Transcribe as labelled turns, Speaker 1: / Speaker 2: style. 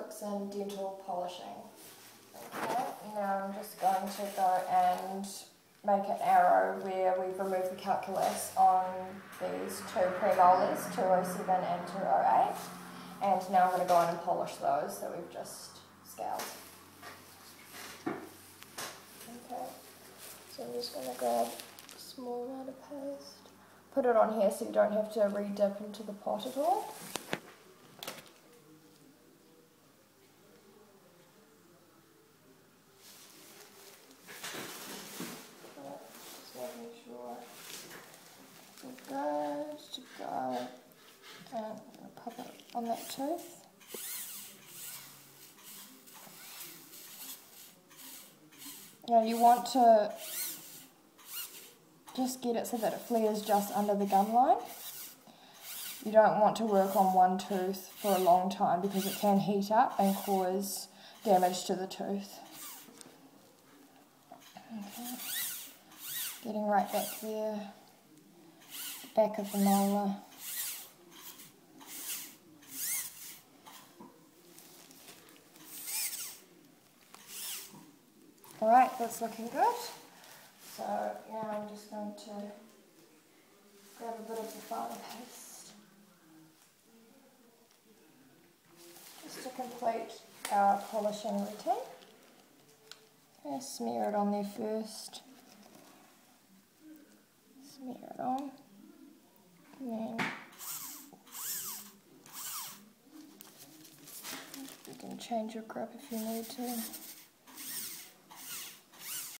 Speaker 1: orthodontics and dental polishing. Okay, now I'm just going to go and make an arrow where we've removed the calculus on these two premolars, 207 and 208. And now I'm going to go in and polish those that we've just scaled. Okay, so I'm just going to grab a small amount of paste, put it on here so you don't have to re-dip into the pot at all. Good to go, and I'm going to pop it on that tooth. Now you want to just get it so that it flares just under the gum line. You don't want to work on one tooth for a long time because it can heat up and cause damage to the tooth. Okay. Getting right back there. Back of the molar. Alright, that's looking good. So now I'm just going to grab a bit of the finer paste just to complete our polishing routine. Okay, smear it on there first. Smear it on. And then you can change your grip if you need to.